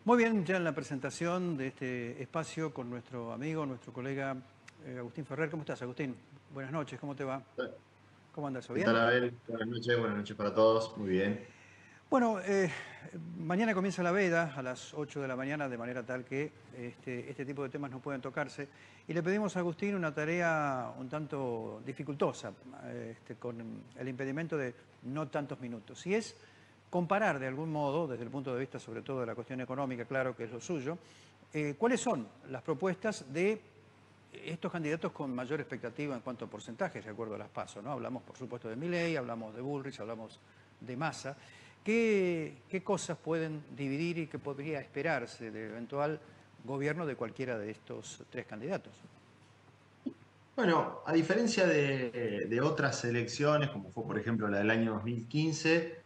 Muy bien, ya en la presentación de este espacio con nuestro amigo, nuestro colega Agustín Ferrer. ¿Cómo estás, Agustín? Buenas noches, ¿cómo te va? ¿Cómo andas? ¿O ¿Qué tal, bien? Abel? Buenas noches para todos. Muy bien. Bueno, mañana comienza la veda a las 8 de la mañana, de manera tal que este tipo de temas no pueden tocarse. Y le pedimos a Agustín una tarea un tanto dificultosa, con el impedimento de no tantos minutos. Y es comparar de algún modo, desde el punto de vista sobre todo de la cuestión económica, claro que es lo suyo, cuáles son las propuestas de estos candidatos con mayor expectativa en cuanto a porcentajes, de acuerdo a las PASO, ¿no? Hablamos, por supuesto, de Milei, hablamos de Bullrich, hablamos de Massa. ¿Qué cosas pueden dividir y qué podría esperarse del eventual gobierno de cualquiera de estos tres candidatos? Bueno, a diferencia de otras elecciones, como fue por ejemplo la del año 2015,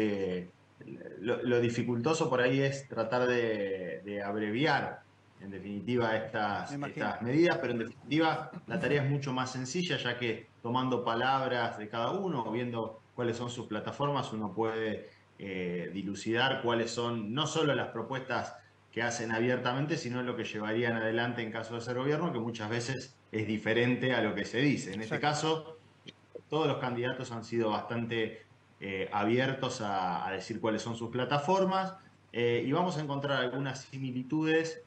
lo dificultoso por ahí es tratar de abreviar, en definitiva, Me imagino. estas medidas, pero en definitiva la tarea es mucho más sencilla, ya que tomando palabras de cada uno o viendo cuáles son sus plataformas, uno puede dilucidar cuáles son no solo las propuestas que hacen abiertamente, sino lo que llevarían adelante en caso de ser gobierno, que muchas veces es diferente a lo que se dice. En este Exacto. caso, todos los candidatos han sido bastante abiertos a decir cuáles son sus plataformas y vamos a encontrar algunas similitudes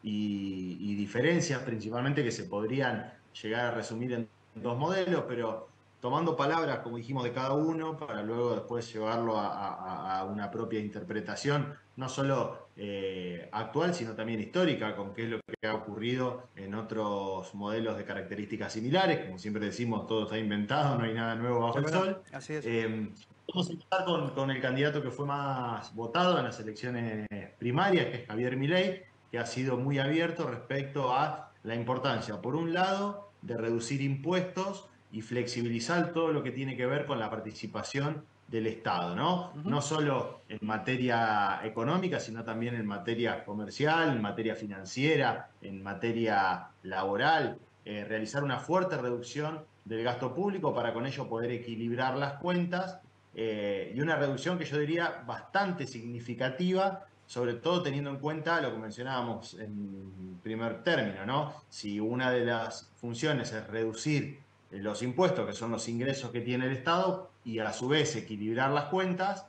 y diferencias principalmente que se podrían llegar a resumir en dos modelos, pero tomando palabras, como dijimos, de cada uno para luego después llevarlo a una propia interpretación, no solo actual, sino también histórica, con qué es lo que ha ocurrido en otros modelos de características similares. Como siempre decimos, todo está inventado, no hay nada nuevo bajo Es el verdad, sol. así es. Vamos a empezar con el candidato que fue más votado en las elecciones primarias, que es Javier Milei, que ha sido muy abierto respecto a la importancia, por un lado, de reducir impuestos y flexibilizar todo lo que tiene que ver con la participación del Estado, ¿no? Ujú. No solo en materia económica, sino también en materia comercial, en materia financiera, en materia laboral, realizar una fuerte reducción del gasto público para con ello poder equilibrar las cuentas y una reducción que yo diría bastante significativa, sobre todo teniendo en cuenta lo que mencionábamos en primer término, ¿no? Si una de las funciones es reducir los impuestos, que son los ingresos que tiene el Estado, y a su vez equilibrar las cuentas,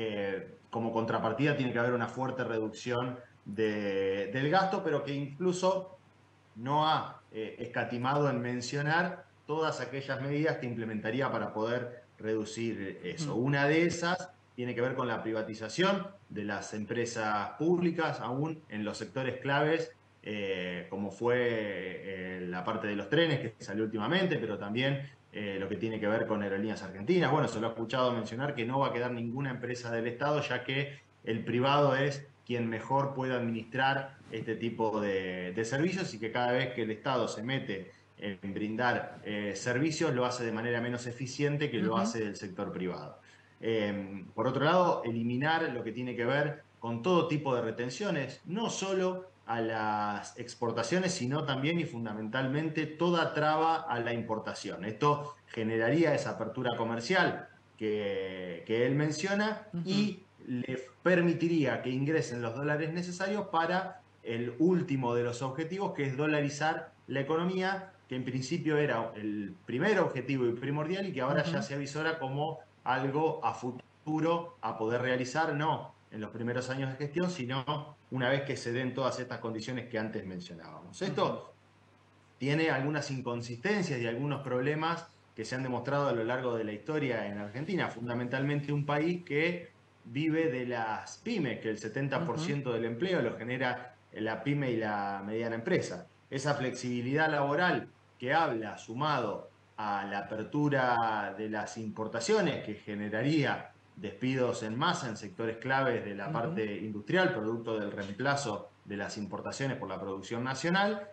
como contrapartida tiene que haber una fuerte reducción del gasto, pero que incluso no ha escatimado en mencionar todas aquellas medidas que implementaría para poder reducir eso. Ujú. Una de esas tiene que ver con la privatización de las empresas públicas, aún en los sectores claves, como fue la parte de los trenes que salió últimamente, pero también lo que tiene que ver con Aerolíneas Argentinas. Bueno, se lo ha escuchado mencionar que no va a quedar ninguna empresa del Estado, ya que el privado es quien mejor puede administrar este tipo de servicios y que cada vez que el Estado se mete en brindar servicios lo hace de manera menos eficiente que lo Ujú. hace el sector privado. Por otro lado, eliminar lo que tiene que ver con todo tipo de retenciones, no solo a las exportaciones, sino también y fundamentalmente toda traba a la importación. Esto generaría esa apertura comercial que él menciona Ujú. y le permitiría que ingresen los dólares necesarios para el último de los objetivos, que es dolarizar la economía, que en principio era el primer objetivo y primordial y que ahora ya Ujú. se avisora como algo a futuro a poder realizar, no en los primeros años de gestión, sino una vez que se den todas estas condiciones que antes mencionábamos. Ujú. Esto tiene algunas inconsistencias y algunos problemas que se han demostrado a lo largo de la historia en Argentina, fundamentalmente un país que vive de las pymes, que el Ujú. 70% del empleo lo genera la pyme y la mediana empresa. Esa flexibilidad laboral que habla, sumado a la apertura de las importaciones, que generaría despidos en masa en sectores claves de la Ujú. parte industrial, producto del reemplazo de las importaciones por la producción nacional,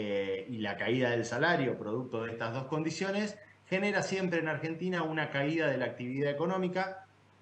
y la caída del salario, producto de estas dos condiciones, genera siempre en Argentina una caída de la actividad económica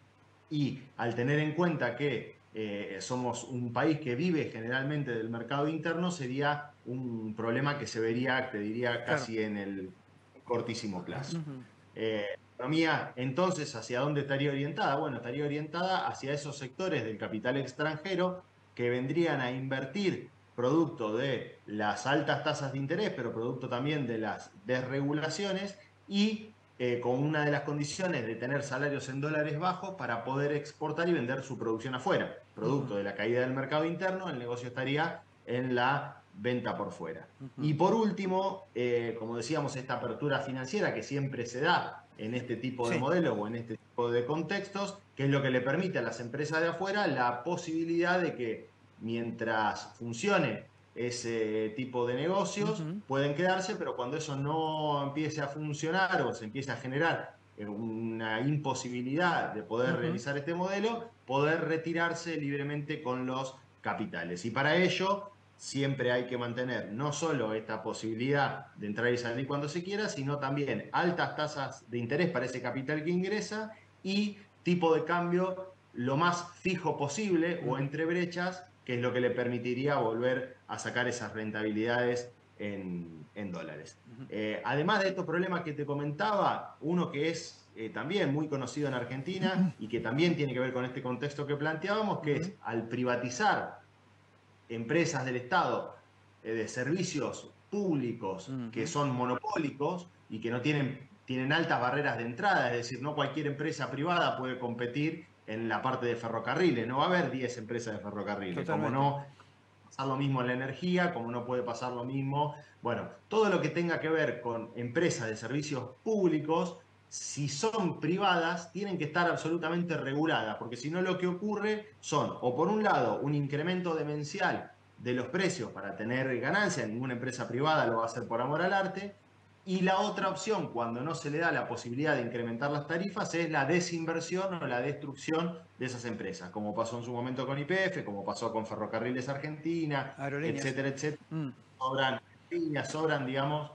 y al tener en cuenta que somos un país que vive generalmente del mercado interno, sería un problema que se vería, te diría, Claro. casi en el cortísimo plazo. Ujú. La economía, entonces, ¿hacia dónde estaría orientada? Bueno, estaría orientada hacia esos sectores del capital extranjero que vendrían a invertir producto de las altas tasas de interés, pero producto también de las desregulaciones y con una de las condiciones de tener salarios en dólares bajos para poder exportar y vender su producción afuera. Producto de la caída del mercado interno, el negocio estaría en la venta por fuera. Y por último, como decíamos, esta apertura financiera que siempre se da en este tipo de Sí. modelos o en este tipo de contextos, que es lo que le permite a las empresas de afuera la posibilidad de que mientras funcione ese tipo de negocios pueden quedarse, pero cuando eso no empiece a funcionar o se empiece a generar una imposibilidad de poder realizar este modelo, poder retirarse libremente con los capitales. Y para ello siempre hay que mantener no solo esta posibilidad de entrar y salir cuando se quiera, sino también altas tasas de interés para ese capital que ingresa y tipo de cambio lo más fijo posible o entre brechas, que es lo que le permitiría volver a sacar esas rentabilidades en dólares. Además de estos problemas que te comentaba, uno que es también muy conocido en Argentina y que también tiene que ver con este contexto que planteábamos, que es al privatizar empresas del Estado de servicios públicos que son monopólicos y que no tienen altas barreras de entrada, es decir, no cualquier empresa privada puede competir en la parte de ferrocarriles, no va a haber 10 empresas de ferrocarriles, como Totalmente. no pasar lo mismo en la energía, como no puede pasar lo mismo, bueno, todo lo que tenga que ver con empresas de servicios públicos, si son privadas, tienen que estar absolutamente reguladas, porque si no lo que ocurre son, o por un lado, un incremento demencial de los precios para tener ganancia, ninguna empresa privada lo va a hacer por amor al arte, y la otra opción, cuando no se le da la posibilidad de incrementar las tarifas, es la desinversión o la destrucción de esas empresas, como pasó en su momento con YPF, como pasó con Ferrocarriles Argentina, Aerolíneas. etcétera, etcétera. Sobran líneas, sobran, digamos,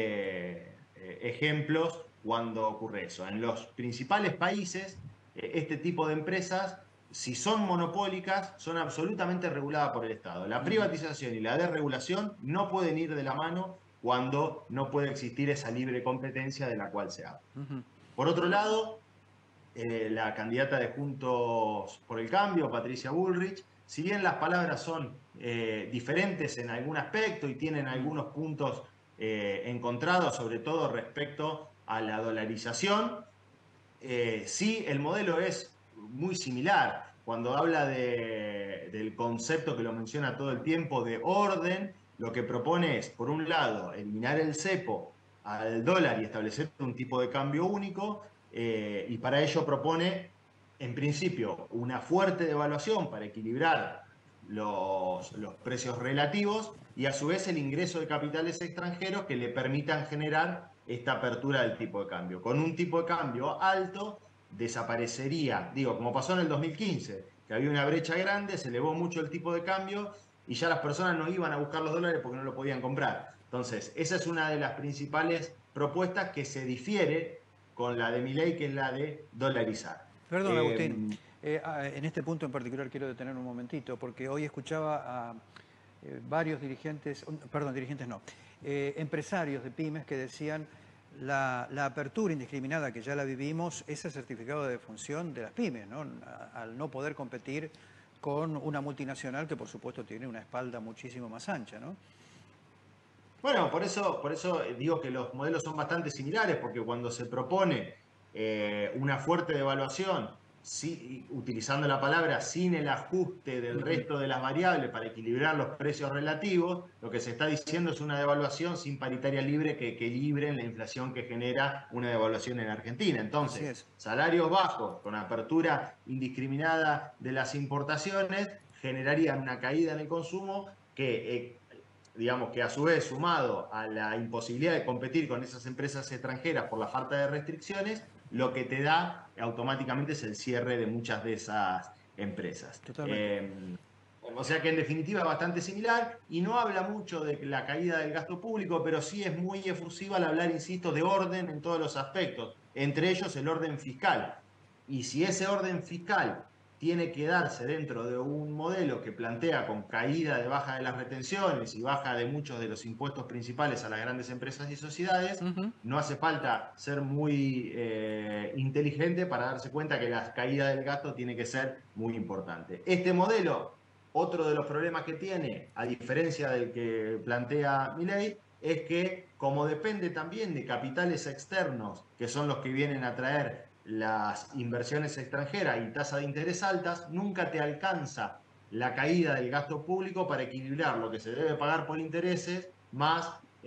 ejemplos cuando ocurre eso. En los principales países, este tipo de empresas, si son monopólicas, son absolutamente reguladas por el Estado. La privatización y la desregulación no pueden ir de la mano cuando no puede existir esa libre competencia de la cual se habla. Por otro lado, la candidata de Juntos por el Cambio, Patricia Bullrich, si bien las palabras son diferentes en algún aspecto y tienen algunos puntos encontrados, sobre todo respecto a la dolarización, sí, el modelo es muy similar. Cuando habla del concepto que lo menciona todo el tiempo de orden, lo que propone es, por un lado, eliminar el cepo al dólar y establecer un tipo de cambio único, y para ello propone, en principio, una fuerte devaluación para equilibrar los precios relativos y a su vez el ingreso de capitales extranjeros que le permitan generar esta apertura del tipo de cambio. Con un tipo de cambio alto desaparecería, digo, como pasó en el 2015, que había una brecha grande, se elevó mucho el tipo de cambio y ya las personas no iban a buscar los dólares porque no lo podían comprar. Entonces, esa es una de las principales propuestas que se difiere con la de Milei, que es la de dolarizar. Perdón, Agustín. En este punto en particular quiero detener un momentito, porque hoy escuchaba a varios dirigentes, perdón, dirigentes no, empresarios de pymes que decían la apertura indiscriminada que ya la vivimos es el certificado de defunción de las pymes, ¿no? Al no poder competir con una multinacional que por supuesto tiene una espalda muchísimo más ancha, ¿no? Bueno, por eso digo que los modelos son bastante similares, porque cuando se propone una fuerte devaluación, utilizando la palabra sin el ajuste del resto de las variables para equilibrar los precios relativos, lo que se está diciendo es una devaluación sin paritaria libre que equilibre en la inflación que genera una devaluación en Argentina. Así Entonces, es. salarios bajos con apertura indiscriminada de las importaciones generarían una caída en el consumo que digamos que a su vez, sumado a la imposibilidad de competir con esas empresas extranjeras por la falta de restricciones, lo que te da automáticamente es el cierre de muchas de esas empresas. Totalmente. O sea que en definitiva es bastante similar y no habla mucho de la caída del gasto público, pero sí es muy efusiva al hablar, insisto, de orden en todos los aspectos, entre ellos el orden fiscal. Y si ese orden fiscal tiene que darse dentro de un modelo que plantea con caída de baja de las retenciones y baja de muchos de los impuestos principales a las grandes empresas y sociedades, no hace falta ser muy inteligente para darse cuenta que la caída del gasto tiene que ser muy importante. Este modelo Otro de los problemas que tiene, a diferencia del que plantea Milei, es que como depende también de capitales externos, que son los que vienen a traer las inversiones extranjeras y tasas de interés altas, nunca te alcanza la caída del gasto público para equilibrar lo que se debe pagar por intereses más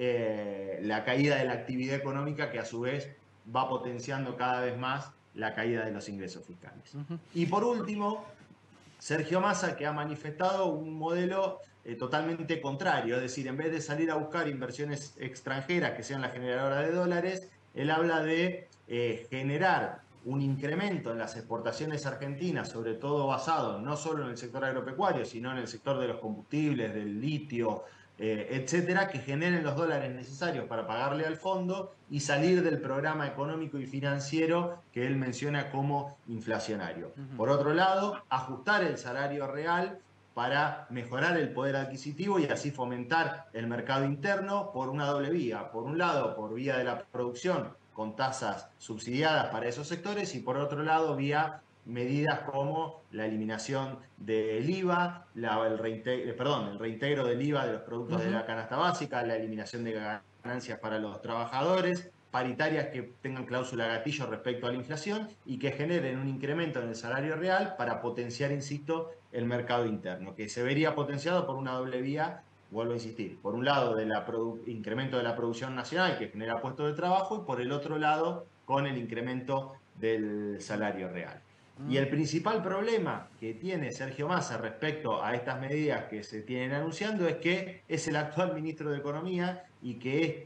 la caída de la actividad económica, que a su vez va potenciando cada vez más la caída de los ingresos fiscales. Y por último, Sergio Massa, que ha manifestado un modelo totalmente contrario, es decir, en vez de salir a buscar inversiones extranjeras que sean las generadoras de dólares, él habla de generar un incremento en las exportaciones argentinas, sobre todo basado no solo en el sector agropecuario, sino en el sector de los combustibles, del litio, etcétera, que generen los dólares necesarios para pagarle al fondo y salir del programa económico y financiero que él menciona como inflacionario. Por otro lado, ajustar el salario real para mejorar el poder adquisitivo y así fomentar el mercado interno por una doble vía. Por un lado, por vía de la producción con tasas subsidiadas para esos sectores, y por otro lado, vía medidas como la eliminación del IVA, el reintegro del IVA de los productos de la canasta básica, la eliminación de ganancias para los trabajadores, paritarias que tengan cláusula gatillo respecto a la inflación y que generen un incremento en el salario real para potenciar, insisto, el mercado interno, que se vería potenciado por una doble vía, vuelvo a insistir, por un lado del incremento de la producción nacional que genera puestos de trabajo y por el otro lado con el incremento del salario real. Y el principal problema que tiene Sergio Massa respecto a estas medidas que se tienen anunciando es que es el actual ministro de Economía y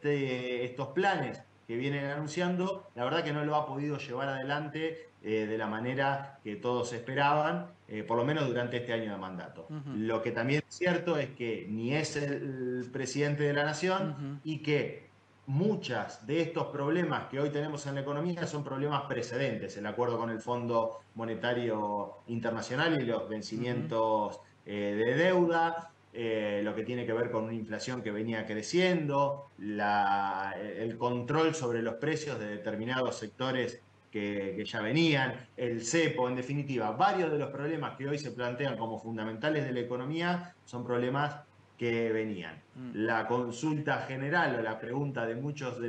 que estos planes que vienen anunciando, la verdad que no lo ha podido llevar adelante de la manera que todos esperaban, por lo menos durante este año de mandato. Lo que también es cierto es que ni es el presidente de la nación y que muchas de estos problemas que hoy tenemos en la economía son problemas precedentes, el acuerdo con el Fondo Monetario Internacional y los vencimientos de deuda, lo que tiene que ver con una inflación que venía creciendo, el control sobre los precios de determinados sectores que ya venían, el cepo, en definitiva, varios de los problemas que hoy se plantean como fundamentales de la economía son problemas que venían. La consulta general o la pregunta de muchos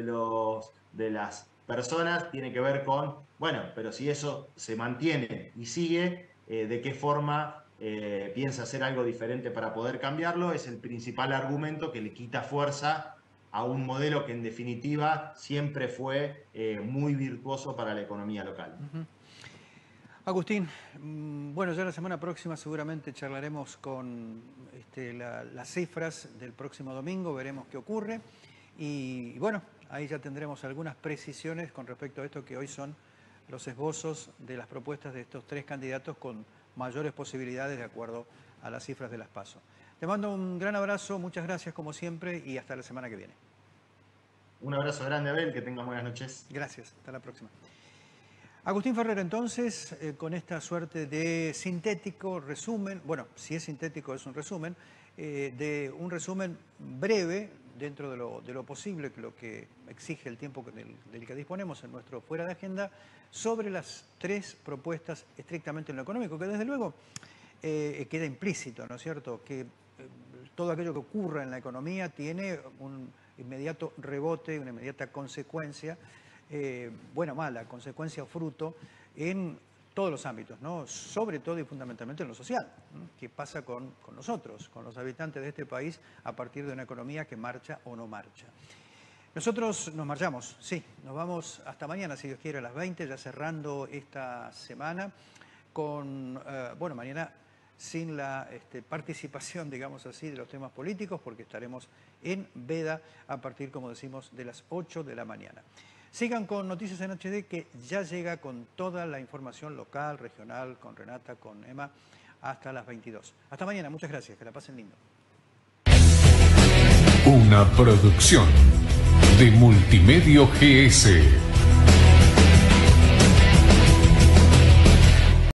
de las personas tiene que ver con, bueno, pero si eso se mantiene y sigue, ¿de qué forma piensa hacer algo diferente para poder cambiarlo? Es el principal argumento que le quita fuerza a un modelo que en definitiva siempre fue muy virtuoso para la economía local. Agustín, bueno, ya la semana próxima seguramente charlaremos con las cifras del próximo domingo, veremos qué ocurre y bueno, ahí ya tendremos algunas precisiones con respecto a esto que hoy son los esbozos de las propuestas de estos tres candidatos con mayores posibilidades de acuerdo a las cifras de las PASO. Te mando un gran abrazo, muchas gracias como siempre y hasta la semana que viene. Un abrazo grande, Abel, que tengas buenas noches. Gracias, hasta la próxima. Agustín Ferrer, entonces, con esta suerte de sintético resumen, bueno, si es sintético es un resumen, de un resumen breve dentro de lo posible, lo que exige el tiempo del que disponemos en nuestro fuera de agenda, sobre las tres propuestas estrictamente en lo económico, que desde luego queda implícito, ¿no es cierto?, que todo aquello que ocurra en la economía tiene un inmediato rebote, una inmediata consecuencia, buena o mala, consecuencia o fruto en todos los ámbitos, ¿no? Sobre todo y fundamentalmente en lo social, ¿no? ¿Qué pasa con nosotros, con los habitantes de este país a partir de una economía que marcha o no marcha? Nosotros nos marchamos, sí, nos vamos hasta mañana, si Dios quiere, a las 20, ya cerrando esta semana con, bueno, mañana sin la participación, digamos así, de los temas políticos, porque estaremos en veda a partir, como decimos, de las 8 de la mañana. Sigan con Noticias en HD, que ya llega con toda la información local, regional, con Renata, con Emma, hasta las 22. Hasta mañana, muchas gracias, que la pasen lindo. Una producción de Multimedio GS.